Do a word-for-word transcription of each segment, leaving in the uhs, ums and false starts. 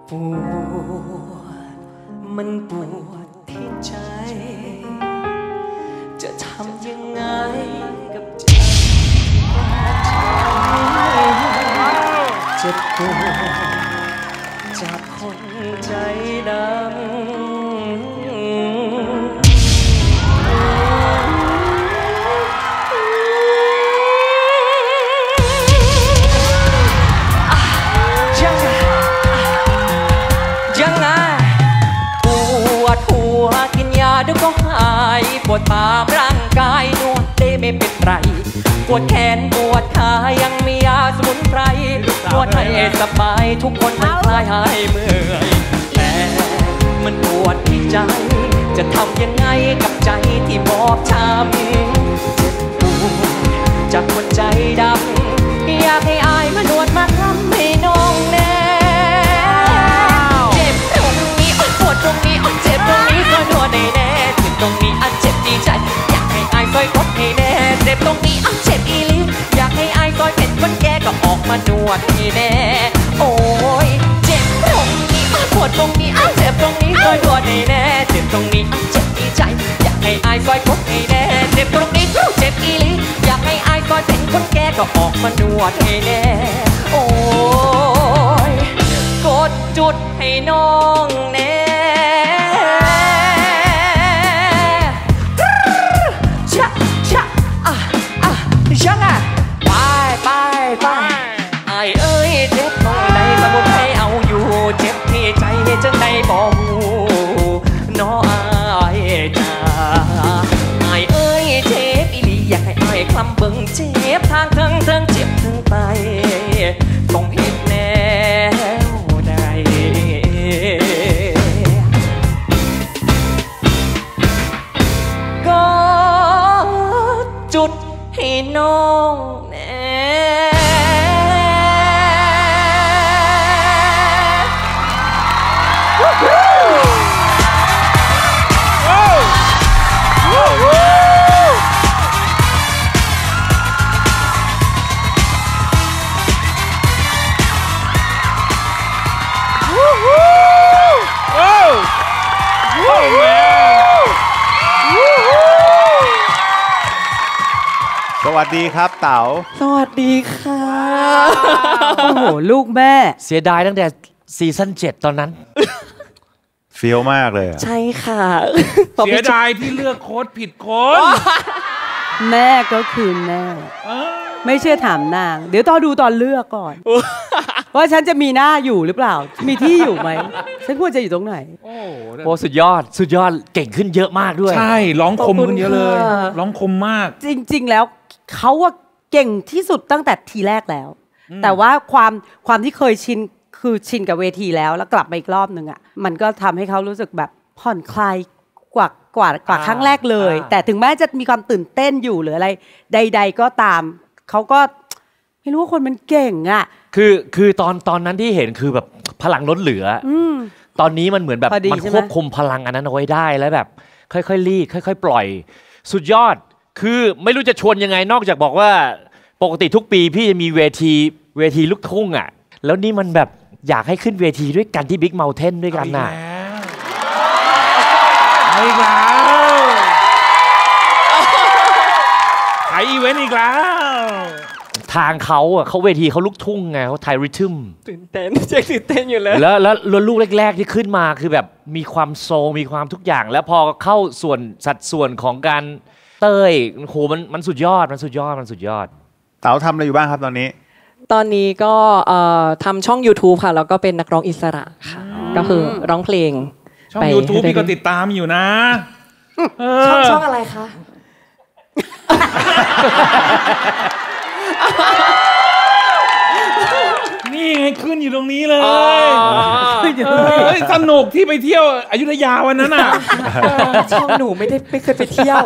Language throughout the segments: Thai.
ปวดมันปวดที่ใจจะทำยังไงกับใจเจ็บปวดจากคนใจดำเดี๋ยวก็หายปวดตามร่างกายนวดได้ไม่เป็นไรปวดแขนปวดขายังมียาสมุนไพรนวดให้สบายทุกคนมันคลายหายเมื่อยแต่มันปวดที่ใจจะทำยังไงกับใจที่บอบช้ำเจ็บปวดจากคนใจดำอยากให้อายมานวดมาทำให้น้องแน่เจ็บตรงนี้ปวดตรงนี้เจ็บตรงนี้ก็นวดให้แน่เจ็บตรงนี้อ่ะเจ็บดีใจอยากให้อายซอยกดให้แน่เจ็บตรงนี้อ่ะเจ็บอีลิ้วอยากให้อายซอยเป็นคนแก่ก็ออกมานวดให้แน่โอ้ยเจ็บตรงนี้ปวดตรงนี้อ่ะเจ็บตรงนี้ซอยนวดให้แน่เจ็บตรงนี้อ่ะเจ็บดีใจอยากให้อายซอยกดให้แน่เจ็บตรงนี้เจ็บอีลิ้วอยากให้อายซอยเป็นคนแก่ก็ออกมานวดให้แน่โอ้ยกดจุดให้น้องแน่ยังไงไปไปไปไอ้เอ้ยเจ็บตรงไหนสมุนไพรเอาอยู่เจ็บที่ใจจังใดบ่หูน้อไอ้จ้าไอ้เอ้ยเจ็บอีหลีอยากให้ไอ้คลำเบิ่งเจ็บทางเทิงเทิงเจ็บถึงไปต้องเห็นแน่ได้ก็จุดให้น้องแน่สวัสดีครับเต๋าสวัสดีค่ะโอ้โหลูกแม่เสียดายตั้งแต่ซีซั่นเจ็ดตอนนั้นเฟี้ยวมากเลยใช่ค่ะเสียดายที่เลือกโค้ดผิดคนแม่ก็คือแม่ไม่เชื่อถามนางเดี๋ยวตอนดูตอนเลือกก่อนว่าฉันจะมีหน้าอยู่หรือเปล่ามีที่อยู่ไหมฉันควรจะอยู่ตรงไหนโอ้สุดยอดสุดยอดเก่งขึ้นเยอะมากด้วยใช่ร้องคมขึ้นเยอะเลยร้องคมมากจริงๆแล้วเขาว่าเก่งที่สุดตั้งแต่ทีแรกแล้วแต่ว่าความความที่เคยชินคือชินกับเวทีแล้วแล้วกลับมาอีกรอบนึงอ่ะมันก็ทำให้เขารู้สึกแบบผ่อนคลายกว่ากว่ากว่าครั้งแรกเลยแต่ถึงแม้จะมีความตื่นเต้นอยู่หรืออะไรใดๆก็ตามเขาก็ไม่รู้ว่าคนมันเก่งอ่ะคือคือตอนตอนนั้นที่เห็นคือแบบพลังล้นเหลือตอนนี้มันเหมือนแบบมันควบคุมพลังอันนั้นเอาไว้ได้แล้วแบบค่อยๆรีดค่อยๆปล่อยสุดยอดคือไม่รู้จะชวนยังไงนอกจากบอกว่าปกติทุกปีพี่จะมีเวทีเวทีลูกทุ่งอ่ะแล้วนี่มันแบบอยากให้ขึ้นเวทีด้วยกันที่บิ๊กเมาน์เทนด้วยกันน่ะเอาอีกแล้วขายอีเวนต์อีกแล้วทางเขาอ่ะเขาเวทีเขาลูกทุ่งไงเขาไทยริทึมตื่นเต้นเจ๊ตื่นเต้นอยู่เลยแล้วแล้วลูกแรกๆที่ขึ้นมาคือแบบมีความโซมีความทุกอย่างแล้วพอเข้าส่วนสัดส่วนของการเต้ยโหมันมันสุดยอดมันสุดยอดมันสุดยอดเต๋าทำอะไรอยู่บ้างครับตอนนี้ตอนนี้ก็ทำช่อง ยูทูบ ค่ะแล้วก็เป็นนักร้องอิสระค่ะก็คือร้องเพลงช่อง ยูทูบ พี่ก็ติดตามอยู่นะช่องช่องอะไรคะนี่ไงขึ้นอยู่ตรงนี้เลยสนุกที่ไปเที่ยวอยุธยาวันนั้นอ่ะช่องหนูไม่ได้ไม่เคยไปเที่ยว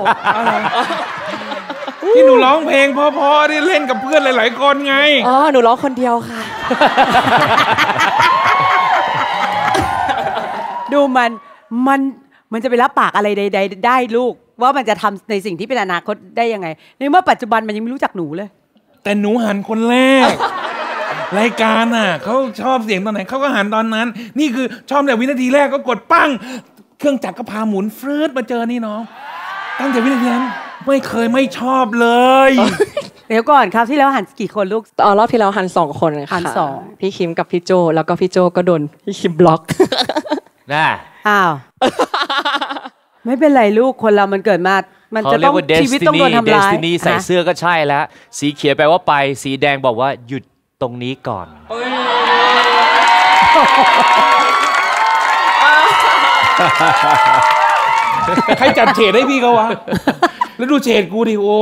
ที่หนูร้องเพลงพอๆที่เล่นกับเพื่อนหลายๆคนไงอ๋อหนูร้องคนเดียวค่ะดูมันมันมันจะไปรับปากอะไรใดๆได้ลูกว่ามันจะทำในสิ่งที่เป็นอนาคตได้ยังไงในเมื่อปัจจุบันมันยังไม่รู้จักหนูเลยแต่หนูหันคนแรกรายการน่ะเขาชอบเสียงตอนไหนเขาก็หันตอนนั้น นี่คือชอบแต่วินาทีแรกก็กดปั้งเครื่องจักรก็พาหมุนฟรืดมาเจอนี่น้องตั้งแต่วินาทีนั้นไม่เคยไม่ชอบเลยเดี๋ยวก่อนครับที่แล้วหันกี่คนลูกอ๋อรอบที่แล้วหันสองคนค่ะหันสองพี่คิมกับพี่โจแล้วก็พี่โจก็โดนพี่คิมบล็อกน่ะอ้าวไม่เป็นไรลูกคนเรามันเกิดมามันจะต้องชีวิตต้องโดนทำร้ายใส่เสื้อก็ใช่แล้วสีเขียวแปลว่าไปสีแดงบอกว่าหยุดตรงนี้ก่อนใครจัดเฉดให้พี่เขาวะแล้วดูเฉดกูดิโอ้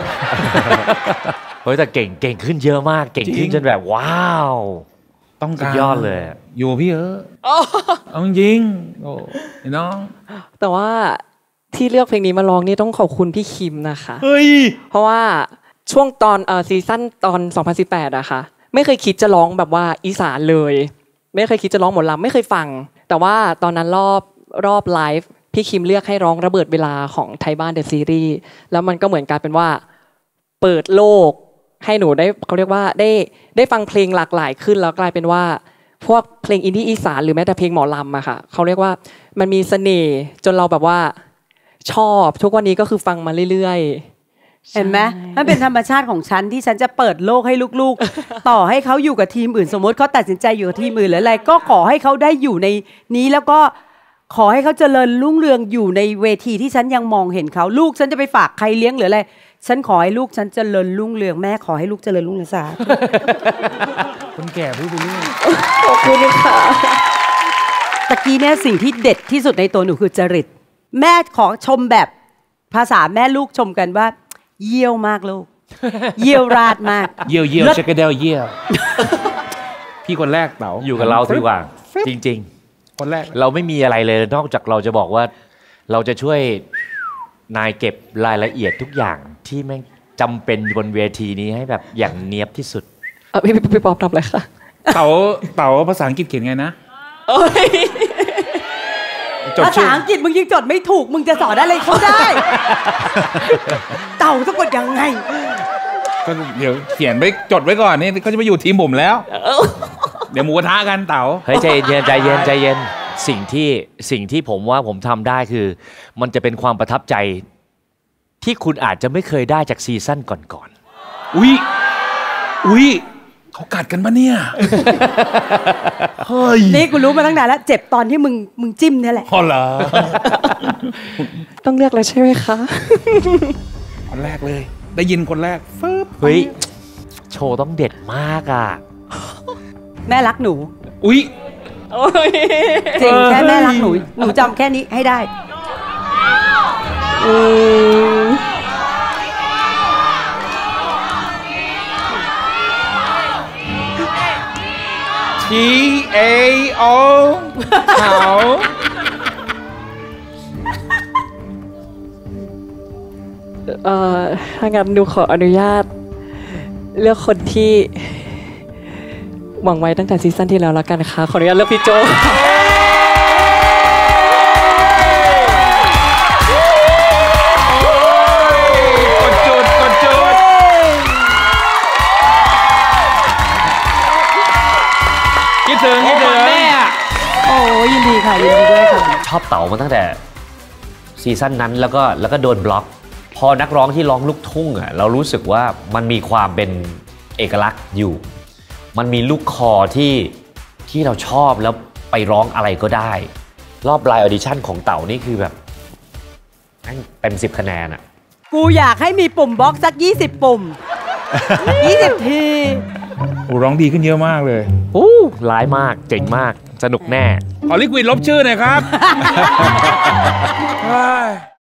เฮ้ยแต่เก่งเก่งขึ้นเยอะมากเก่งขึ้นจนแบบว้าวต้องการยอดเลยอยู่พี่เออเอาจริงโอ้ยน้องแต่ว่าที่เลือกเพลงนี้มาร้องนี่ต้องขอบคุณพี่คิมนะคะเฮ้ยเพราะว่าช่วงตอนเอ่อซีซั่นตอนสองพันสิบแปดอะค่ะไม่เคยคิดจะร้องแบบว่าอีสานเลยไม่เคยคิดจะร้องหมอลำไม่เคยฟังแต่ว่าตอนนั้นรอบรอบไลฟ์พี่คิมเลือกให้ร้องระเบิดเวลาของไทยบ้านเดอะซีรีส์แล้วมันก็เหมือนกลายเป็นว่าเปิดโลกให้หนูได้เขาเรียกว่าได้ได้ฟังเพลงหลากหลายขึ้นแล้วกลายเป็นว่าพวกเพลงอินดี้อีสานหรือแม้แต่เพลงหมอลำอะค่ะเขาเรียกว่ามันมีเสน่ห์จนเราแบบว่าชอบทุกวันนี้ก็คือฟังมาเรื่อยๆเห็นไหมมันเป็นธรรมชาติของฉันที่ฉันจะเปิดโลกให้ลูกๆต่อให้เขาอยู่กับทีมอื่นสมมติเขาตัดสินใจอยู่กับทีมอื่นหรืออะไรก็ขอให้เขาได้อยู่ในนี้แล้วก็ขอให้เขาเจริญรุ่งเรืองอยู่ในเวทีที่ฉันยังมองเห็นเขาลูกฉันจะไปฝากใครเลี้ยงหรืออะไรฉันขอให้ลูกฉันเจริญรุ่งเรืองแม่ขอให้ลูกเจริญรุ่งเรืองสาธุคนแก่พูดไปเรื่อยขอบคุณค่ะตะกี้เนี่ยสิ่งที่เด็ดที่สุดในตัวหนูคือจริตแม่ขอชมแบบภาษาแม่ลูกชมกันว่าเยี่ยวมากลูกเยี่ยวราดมากเยี่ยวเยี่ยวเช็คเดลเยี่ยวพี่คนแรกเต๋าอยู่กับเราดีกว่าจริงๆคนแรกเราไม่มีอะไรเลยนอกจากเราจะบอกว่าเราจะช่วยนายเก็บรายละเอียดทุกอย่างที่แม่งจำเป็นบนเวทีนี้ให้แบบอย่างเนียบที่สุดเออพี่พี่ป๊อปทำอะไรคะเต๋าเต๋าภาษาอังกฤษเขียนไงนะภาษาอังกฤษมึงยังจดไม่ถูกมึงจะสอนอะไรเขาได้เต่าสะกดยังไงก็เดี๋ยวเขียนไว้จดไว้ก่อนนี่เขาจะมาอยู่ทีมผมแล้วเดี๋ยวหมูกระทะกันเต๋าเฮ้ยใจเย็นใจเย็นใจเย็นสิ่งที่สิ่งที่ผมว่าผมทำได้คือมันจะเป็นความประทับใจที่คุณอาจจะไม่เคยได้จากซีซั่นก่อนๆอุ๊ยอุ๊ยเขากัดกันปะเนี่ยเฮ้ยนี่กูรู้มาตั้งนานแล้วเจ็บตอนที่มึงมึงจิ้มนี่แหละอ๋อเหรอต้องเลือกแล้วใช่ไหมคะคนแรกเลยได้ยินคนแรกฟึบเฮ้ยโชว์ต้องเด็ดมากอ่ะแม่รักหนูอุ๊ยจริงแค่แม่รักหนูหนูจำแค่นี้ให้ได้อืม T A O เขาเอ่อถ้างั้นดูขออนุญาตเลือกคนที่หวังไว้ตั้งแต่ซีซั่นที่แล้วแล้วกันค่ะขออนุญาตเลือกพี่โจคิดถึงคิดถึงแม่โอ้ยินดีค่ะยินดีด้วยค่ะชอบเต๋ามาตั้งแต่ซีซั่นนั้นแล้วก็แล้วก็โดนบล็อกพอนักร้องที่ร้องลูกทุ่งอ่ะเรารู้สึกว่ามันมีความเป็นเอกลักษณ์อยู่มันมีลูกคอที่ที่เราชอบแล้วไปร้องอะไรก็ได้รอบไลฟ์ออดิชั่นของเต๋านี่คือแบบเต็มสิบคะแนนอ่ะกูอยากให้มีปุ่มบล็อกสักยี่สิบปุ่มยี่สิบทีโอ้ร้องดีขึ้นเยอะมากเลยโอ้ร้ายมากเจ๋งมากสนุกแน่ขอลิควิดลบชื่อหน่อยครับ